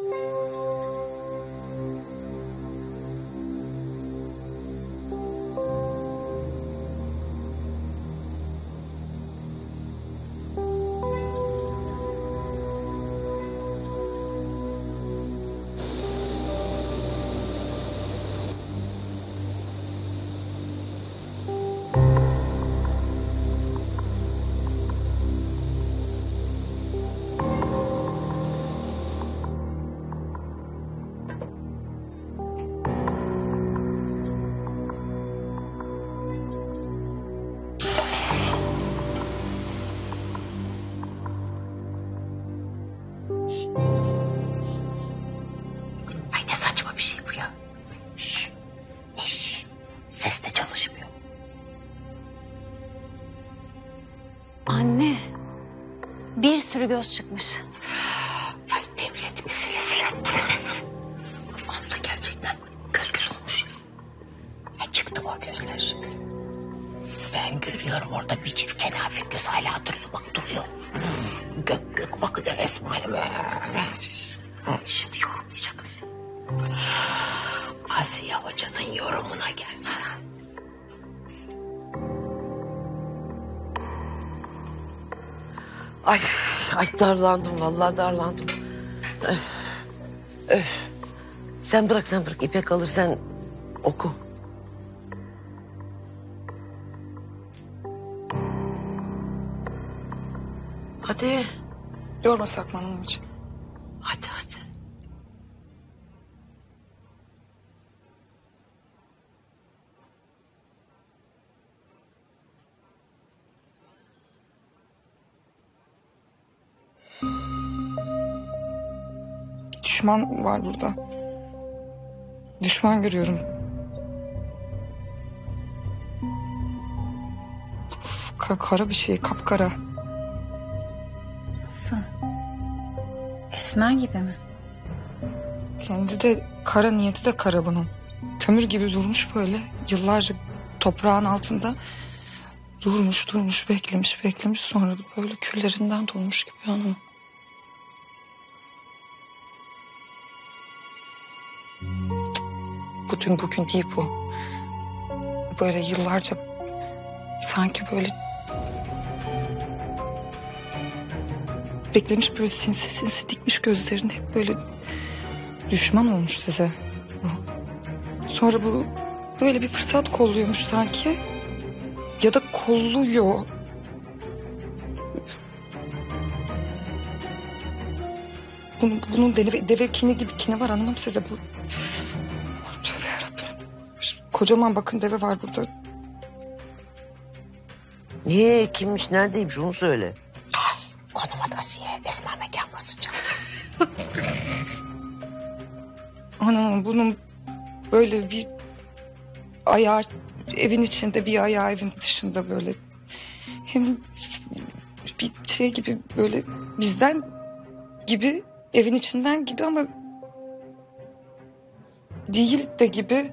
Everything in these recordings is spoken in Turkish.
Ay ne saçma bir şey bu ya. Şşş. İş. Ses de çalışmıyor. Anne, bir sürü göz çıkmış. Ay devlet meselesi yaptı. Abla gerçekten göz göz olmuş. Ne çıktı o gözler şimdi? Ben görüyorum orada bir çift kenafir göz hala duruyor. Bak duruyor. Gök gök bakıyor Esma'ya böyle. Şimdi yorumlayacaksın. Asiye Hoca'nın yorumuna gelsin. Ay darlandım vallahi darlandım. Öf. Sen bırak İpek alır sen oku. Hadi. Yorma Sakman'ım için. Hadi. Düşman var burada. Düşman görüyorum. Kara bir şey, kapkara. Nasıl? Esmer gibi mi? Kendi de kara, niyeti de kara bunun. Kömür gibi durmuş böyle yıllarca toprağın altında. Durmuş beklemiş sonra da böyle küllerinden dolmuş gibi hanım. Bugün değil bu. Böyle yıllarca sanki böyle beklemiş, böyle sinsi dikmiş gözlerini, hep böyle düşman olmuş size bu. Sonra bu böyle bir fırsat kolluyormuş sanki, ya da kolluyor. Bunun deve kini gibi kini var, anlamam size bu. Tövbe yarabbim. Kocaman bakın deve var burada. Niye, kimmiş, neredeymiş onu söyle. Konum at Asiye. Esma mekan basacak. Anam bunun böyle bir ayağı evin içinde, bir ayağı evin dışında böyle. Hem bir şey gibi, böyle bizden gibi, evin içinden gibi ama değil de gibi.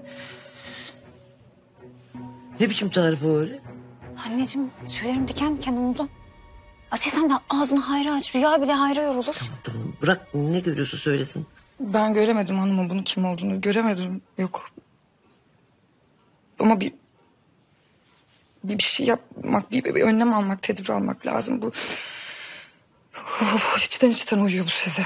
Ne biçim tarifi öyle? Anneciğim tüylerim diken diken oldu. Asiye sen de ağzını hayra aç. Rüya bile hayra yorulur. Tamam bırak, ne görüyorsa söylesin. Ben göremedim hanımın bunun kim olduğunu. Göremedim, yok. Ama bir şey yapmak, bir önlem almak, tedbir almak lazım. Bu içten uyuyor bu size.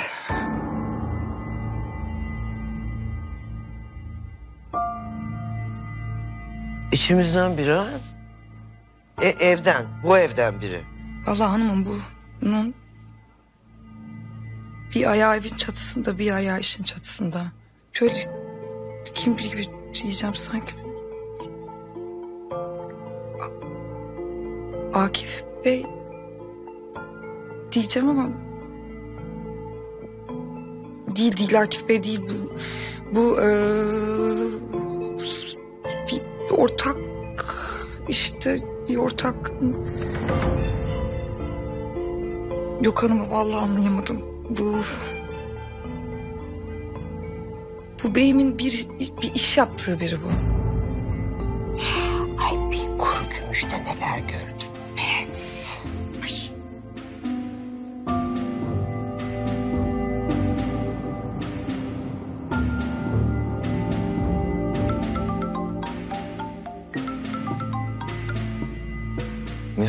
İçimizden biri ha? Bu evden biri. Vallahi hanımım bunun bir ayağı evin çatısında, bir ayağı işin çatısında. Şöyle kim bilir diyeceğim sanki. Akif Bey diyeceğim ama değil Akif Bey değil bu bir ortak, işte bir ortak. Yok hanımım, vallahi anlayamadım. Bu beyimin bir iş yaptığı biri bu. Ay bir kuru gümüşte neler gördüm. Pes. Ay.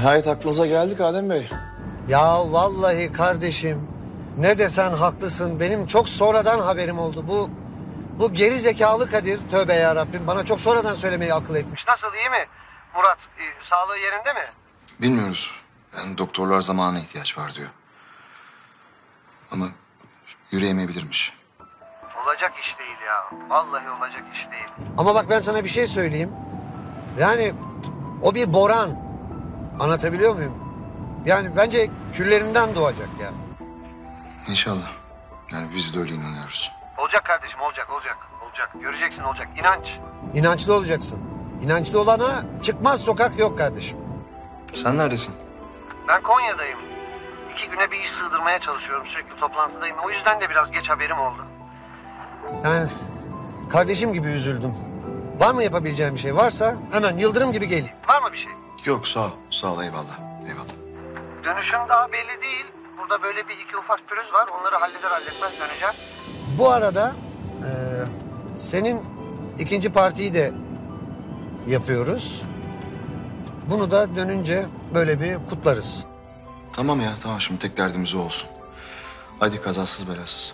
Nihayet aklınıza geldik Adem Bey. Ya vallahi kardeşim ne desen haklısın. Benim çok sonradan haberim oldu. Bu geri zekalı Kadir, tövbe ya Rabbim, bana çok sonradan söylemeyi akıl etmiş. Nasıl, iyi mi Murat? Sağlığı yerinde mi? Bilmiyoruz. Yani doktorlar zamana ihtiyaç var diyor. Ama yürüyemeyebilirmiş. Olacak iş değil ya. Vallahi olacak iş değil. Ama bak ben sana bir şey söyleyeyim. Yani o bir boran. Anlatabiliyor muyum? Yani bence küllerinden doğacak ya. İnşallah. Yani biz de öyle inanıyoruz. Olacak kardeşim, olacak. Göreceksin, olacak. İnanç. İnançlı olacaksın. İnançlı olana çıkmaz sokak yok kardeşim. Sen neredesin? Ben Konya'dayım. 2 güne bir iş sığdırmaya çalışıyorum. Sürekli toplantıdayım. O yüzden de biraz geç haberim oldu. Yani kardeşim gibi üzüldüm. Var mı yapabileceğim bir şey? Varsa hemen yıldırım gibi gel. Var mı bir şey? Yok sağ ol. Sağ ol eyvallah. Eyvallah. Dönüşüm daha belli değil. Burada böyle bir iki ufak pürüz var. Onları halletmez döneceğim. Bu arada senin ikinci partiyi de yapıyoruz. Bunu da dönünce böyle bir kutlarız. Tamam ya tamam şimdi tek derdimiz o olsun. Hadi kazasız belasız.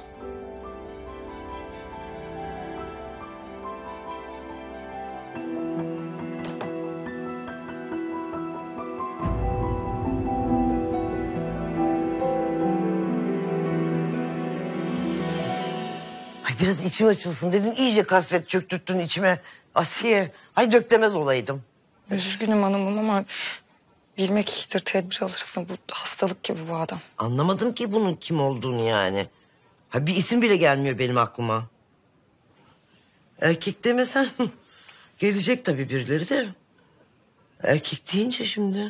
Ay biraz içim açılsın dedim. İyice kasvet çöktürttün içime. Asiye. Ay dök demez olaydım. Üzgünüm hanımım ama bilmek iyidir, tedbir alırsın. Bu hastalık gibi bu adam. Anlamadım ki bunun kim olduğunu yani. Ha, bir isim bile gelmiyor benim aklıma. Erkek demesen gelecek tabii birileri de. Erkek deyince şimdi.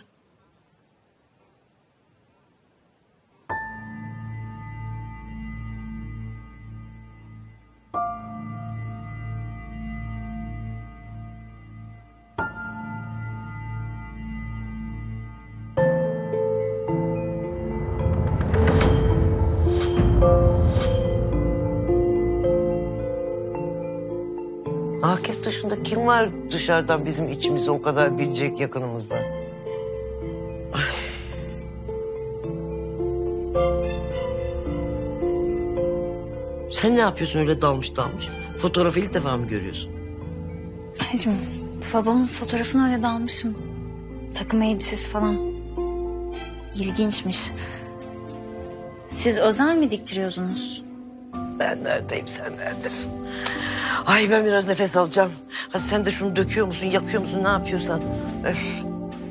Akif dışında kim var dışarıdan bizim içimizi o kadar bilecek yakınımızda? Ay. Sen ne yapıyorsun öyle dalmış? Fotoğrafı ilk defa mı görüyorsun? Anneciğim, babamın fotoğrafına öyle dalmışım. Takım elbisesi falan. İlginçmiş. Siz özel mi diktiriyorsunuz? Ben neredeyim, sen neredesin? Ay ben biraz nefes alacağım. Hadi sen de şunu döküyor musun, yakıyor musun, ne yapıyorsan. Öf.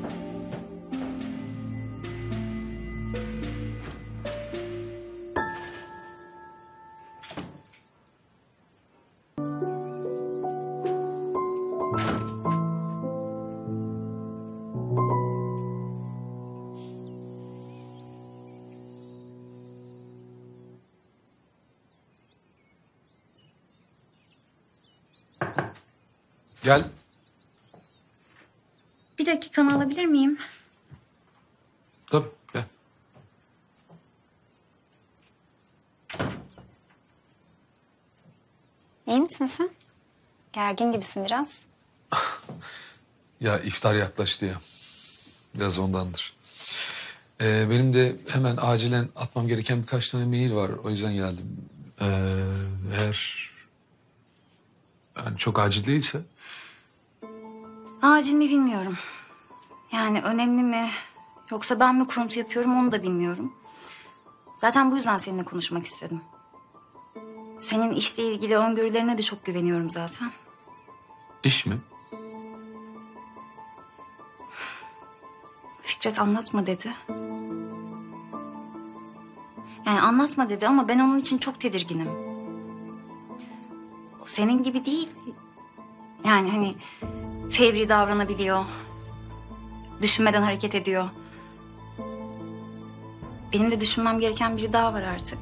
Gel. Bir dakikanı alabilir miyim? Tabii gel. İyi misin sen? Gergin gibisin biraz. Ya iftar yaklaştı ya. Biraz ondandır. Benim de hemen acilen atmam gereken birkaç tane mail var. O yüzden geldim. Eğer yani çok acil değilse. Acil mi bilmiyorum. Yani önemli mi yoksa ben mi kuruntu yapıyorum onu da bilmiyorum. Zaten bu yüzden seninle konuşmak istedim. Senin işle ilgili öngörülerine de çok güveniyorum zaten. İş mi? Fikret anlatma dedi. Yani anlatma dedi ama ben onun için çok tedirginim. O senin gibi değil. Yani hani fevri davranabiliyor. Düşünmeden hareket ediyor. Benim de düşünmem gereken biri daha var artık.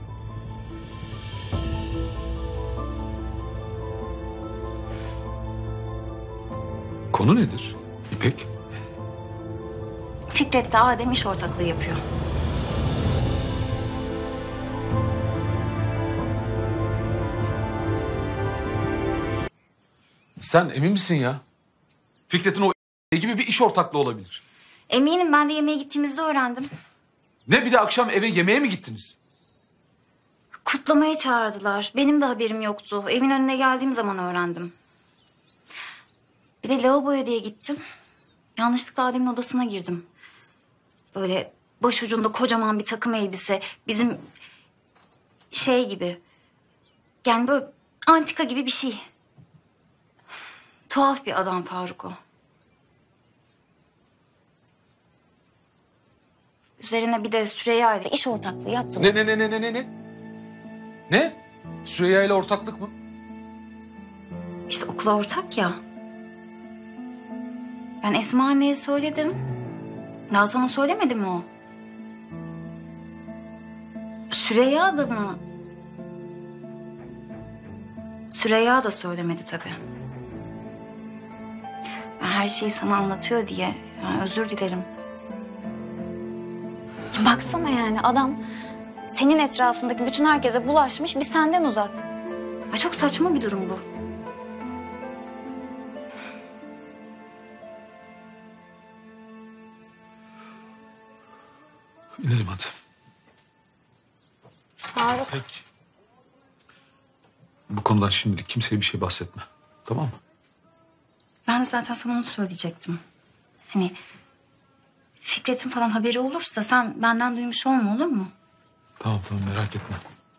Konu nedir İpek? Fikret de Adem iş ortaklığı yapıyor. Sen emin misin ya? Fikret'in o gibi bir iş ortaklığı olabilir. Eminim, ben de yemeğe gittiğimizde öğrendim. Ne, bir de akşam eve yemeğe mi gittiniz? Kutlamaya çağırdılar. Benim de haberim yoktu. Evin önüne geldiğim zaman öğrendim. Bir de lavaboya diye gittim. Yanlışlıkla Adem'in odasına girdim. Böyle başucunda kocaman bir takım elbise. Bizim şey gibi. Yani böyle antika gibi bir şey. Tuhaf bir adam Faruk o. Üzerine bir de Süreyya ile iş ortaklığı yaptılar. Ne? Ne? Süreyya ile ortaklık mı? İşte okula ortak ya. Ben Esma anneye söyledim. Daha sana söylemedi mi o? Süreyya da mı? Süreyya da söylemedi tabii. Ben her şeyi sana anlatıyor diye yani özür dilerim. Baksana yani adam senin etrafındaki bütün herkese bulaşmış, bir senden uzak. Ay çok saçma bir durum bu. İnelim hadi. Faruk. Peki. Bu konudan şimdilik kimseye bir şey bahsetme. Tamam mı? Ben de zaten sana onu söyleyecektim. Hani Fikret'in falan haberi olursa sen benden duymuş olma, olur mu? Tamam merak etme.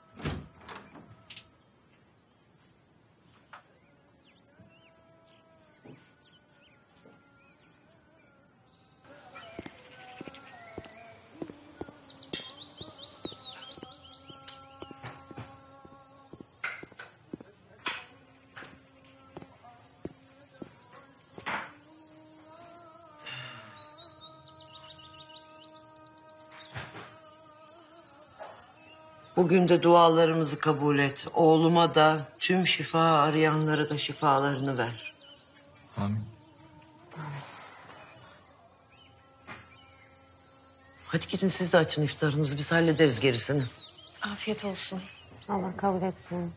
Bugün de dualarımızı kabul et. Oğluma da tüm şifa arayanlara da şifalarını ver. Amin. Hadi gidin siz de açın iftarınızı. Biz hallederiz gerisini. Afiyet olsun. Allah kabul etsin.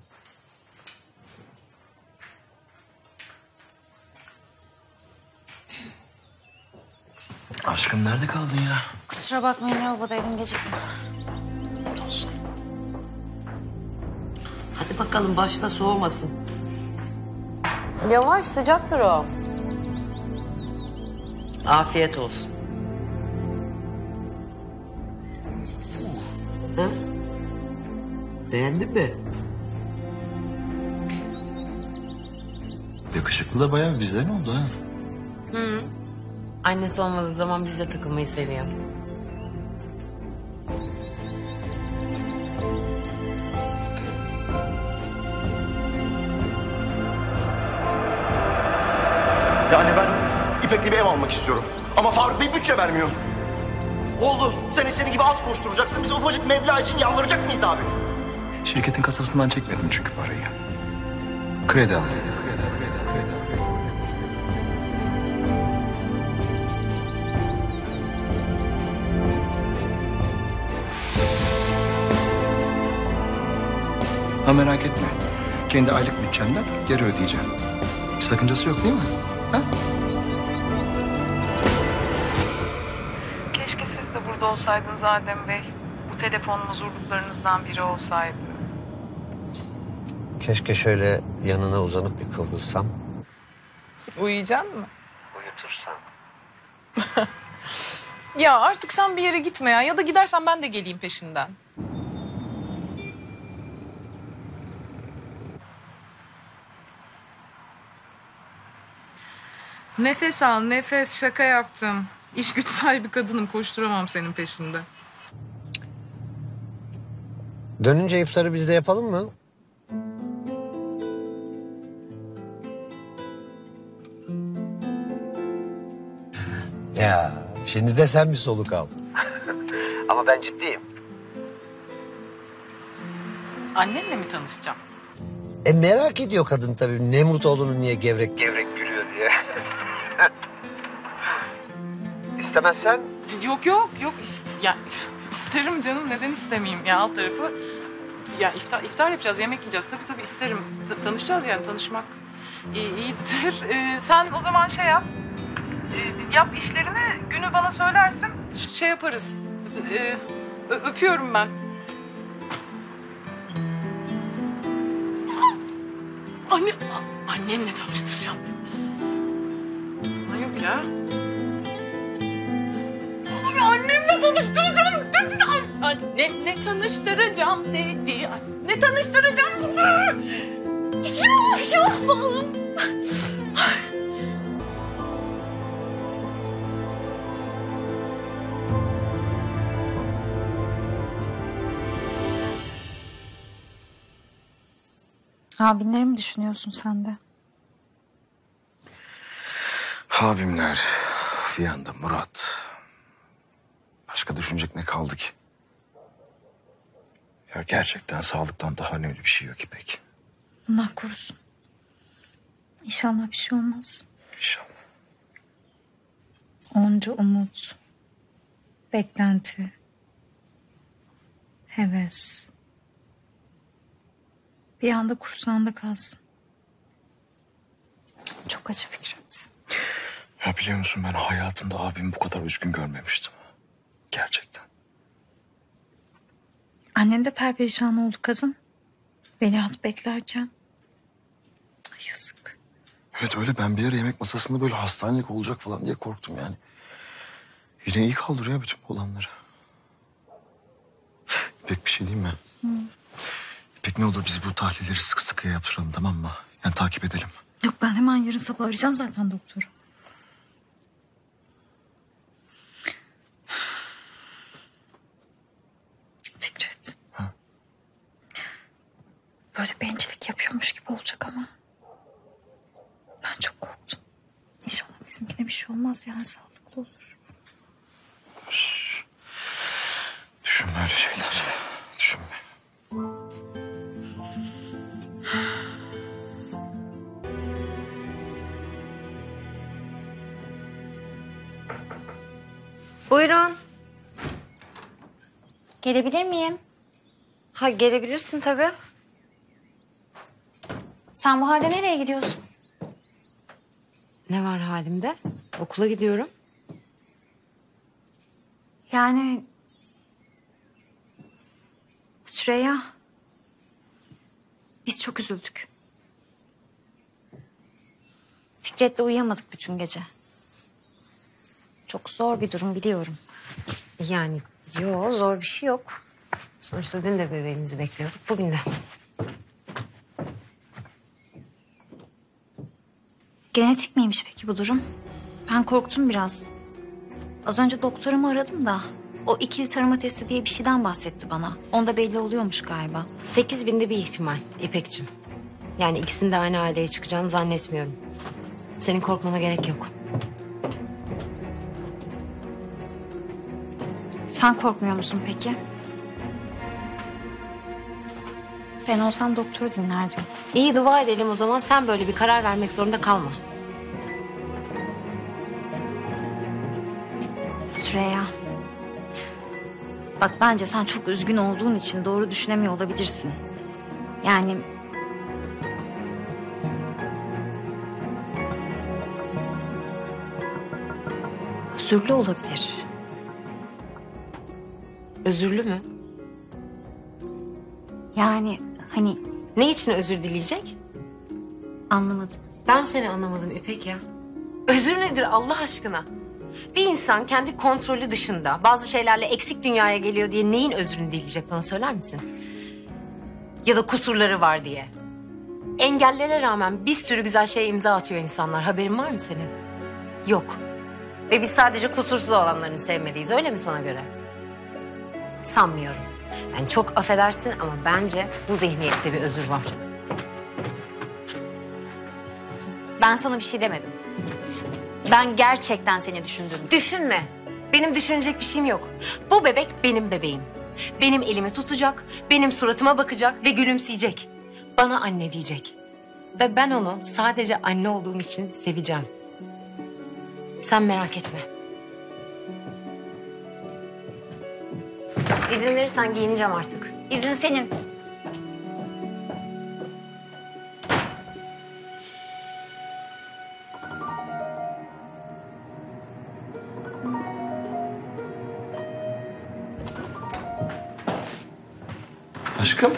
Aşkım nerede kaldın ya? Kusura bakmayın, lavabodaydım, geciktim. Olsun. Hadi bakalım başla, soğumasın. Yavaş, sıcaktır o. Afiyet olsun. Hı? Beğendin mi? Yakışıklı da bayağı bizden oldu ha. Annesi olmadığı zaman bizle takılmayı seviyor. Yani ben İpek'le bir ev almak istiyorum. Ama Faruk Bey bütçe vermiyor. Oldu. Sen istediğin gibi az koşturacaksın. Biz ufacık meblağ için yalvaracak mıyız abi? Şirketin kasasından çekmedim çünkü parayı. Kredi aldım. Ha merak etme. Kendi aylık bütçemden geri ödeyeceğim. Bir sakıncası yok değil mi? Ha? Keşke siz de burada olsaydınız Adem Bey. Bu telefonun huzurluklarınızdan biri olsaydı. Keşke şöyle yanına uzanıp bir kıvrılsam. Uyuyacaksın mı? Uyutursam. Ya artık sen bir yere gitme ya. Ya da gidersen ben de geleyim peşinden. Nefes al, nefes. Şaka yaptım. İş güç sahibi kadınım. Koşturamam senin peşinde. Dönünce iftarı biz de yapalım mı? Ya şimdi de sen bir soluk al. Ama ben ciddiyim. Annenle mi tanışacağım? Merak ediyor kadın tabii Nemrutoğlu'nun niye gevrek gülüyor diye. İstemezsen? Yok. Ya isterim canım. Neden istemeyeyim? Ya alt tarafı... Ya iftar yapacağız, yemek yiyeceğiz. Tabii isterim. Tanışacağız yani, tanışmak iyidir. Sen o zaman şey yap. Yap işlerini, günü bana söylersin. Şey yaparız. Öpüyorum ben. Annemle tanıştıracağım dedi. Ay yok ya. Annemle tanıştıracağım dedi. Annemle tanıştıracağım dedi. Annemle tanıştıracağım dedi. Ya. Abinleri mi düşünüyorsun sen de? Abimler, bir yanda Murat. Başka düşünecek ne kaldı ki? Ya gerçekten sağlıktan daha önemli bir şey yok İpek. Allah korusun. İnşallah bir şey olmaz. İnşallah. Onca umut, beklenti, heves. Bir anda kursağında kalsın. Çok acı Fikret. Ya biliyor musun, ben hayatımda abimi bu kadar üzgün görmemiştim. Gerçekten. Annen de perperişan oldu kadın. Veliaht beklerken. Ay, yazık. Evet öyle, ben bir ara yemek masasında böyle hastanelik olacak falan diye korktum yani. Yine iyi kaldırıyor bütün bu olanları. İpek, bir şey diyeyim mi? Hı. İpek, ne olur biz bu tahlilleri sıkı sıkıya yaptıralım, tamam mı? Yani takip edelim. Yok, ben hemen yarın sabah arayacağım zaten doktoru. Fikret. Ha? Böyle bencillik yapıyormuş gibi olacak ama. Ben çok korktum. İnşallah bizimkine bir şey olmaz, yani sağlıklı olur. Düşünme öyle şeyler. Düşünme. Buyurun. Gelebilir miyim? Ha, gelebilirsin tabii. Sen bu halde nereye gidiyorsun? Ne var halimde? Okula gidiyorum. Yani... Süreyya... Biz çok üzüldük. Fikret'le uyuyamadık bütün gece. Çok zor bir durum, biliyorum. Yani yok, zor bir şey yok. Sonuçta dün de bebeğimizi bekliyorduk, bugün de. Genetik miymiş peki bu durum? Ben korktum biraz. Az önce doktorumu aradım da... O ikili tarama testi diye bir şeyden bahsetti bana. Onda belli oluyormuş galiba. 8.000'de bir ihtimal İpekçim. Yani ikisinin de aynı aileye çıkacağını zannetmiyorum. Senin korkmana gerek yok. Sen korkmuyor musun peki? Ben olsam doktoru dinlerdim. İyi, dua edelim o zaman, sen böyle bir karar vermek zorunda kalma. Süreyya. Bak, bence sen çok üzgün olduğun için doğru düşünemiyor olabilirsin. Yani... Özürlü olabilir. Özürlü mü? Yani hani... Ne için özür dileyecek? Anlamadım. Ben seni anlamadım İpek ya. Özür nedir Allah aşkına? Bir insan kendi kontrolü dışında bazı şeylerle eksik dünyaya geliyor diye neyin özrünü dileyecek, bana söyler misin? Ya da kusurları var diye. Engellere rağmen bir sürü güzel şeye imza atıyor insanlar. Haberin var mı senin? Yok. Ve biz sadece kusursuz olanlarını sevmeliyiz, öyle mi sana göre? Sanmıyorum. Yani çok affedersin ama bence bu zihniyette bir özür var. Ben sana bir şey demedim. Ben gerçekten seni düşündüm. Düşünme. Benim düşünecek bir şeyim yok. Bu bebek benim bebeğim. Benim elimi tutacak, benim suratıma bakacak ve gülümseyecek. Bana anne diyecek. Ve ben onu sadece anne olduğum için seveceğim. Sen merak etme. İzin verirsen giyineceğim artık. İzin senin. Aşkım.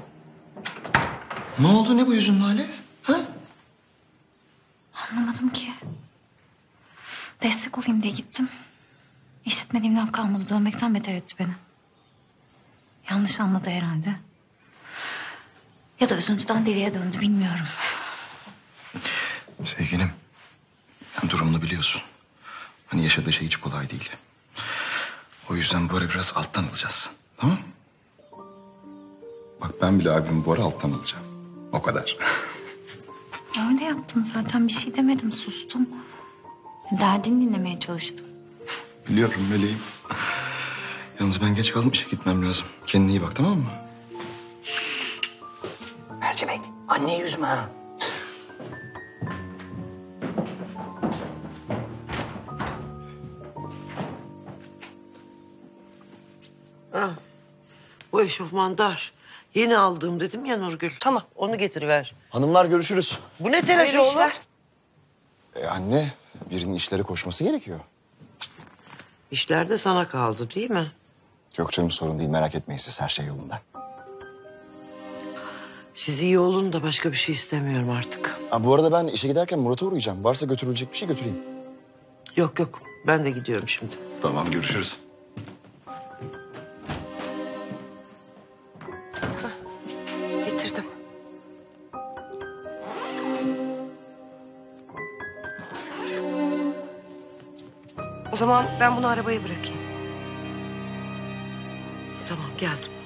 Ne oldu, ne bu yüzünün hali? Ha? Anlamadım ki. Destek olayım diye gittim. İşitmediğim laf kalmadı. Dönmekten beter etti beni. Yanlış anladı herhalde. Ya da üzüntüden deliye döndü, bilmiyorum. Sevgilim, yani durumunu biliyorsun. Hani yaşadığı şey hiç kolay değil. O yüzden bu ara biraz alttan alacağız. Tamam mı? Bak ben bile abimi bu ara alttan alacağım. O kadar. Öyle yaptım zaten. Bir şey demedim, sustum. Derdini dinlemeye çalıştım. Biliyorum meleğim. Yalnız ben geç kaldım, işe gitmem lazım. Kendine iyi bak, tamam mı? Mercimek, anneyi üzme ha. Ha, bu eşofman dar. Yeni aldığım dedim ya Nurgül. Tamam. Onu getiriver. Hanımlar görüşürüz. Bu ne telaşı oğlum? Anne, birinin işlere koşması gerekiyor. İşler de sana kaldı değil mi? Yok canım, sorun değil, merak etmeyin siz, her şey yolunda. Siz iyi olun da başka bir şey istemiyorum artık. Bu arada ben işe giderken Murat'a uğrayacağım. Varsa götürülecek bir şey götüreyim. Yok yok, ben de gidiyorum şimdi. Tamam, görüşürüz. Getirdim. O zaman ben bunu arabaya bırakayım. Tamam, geldim.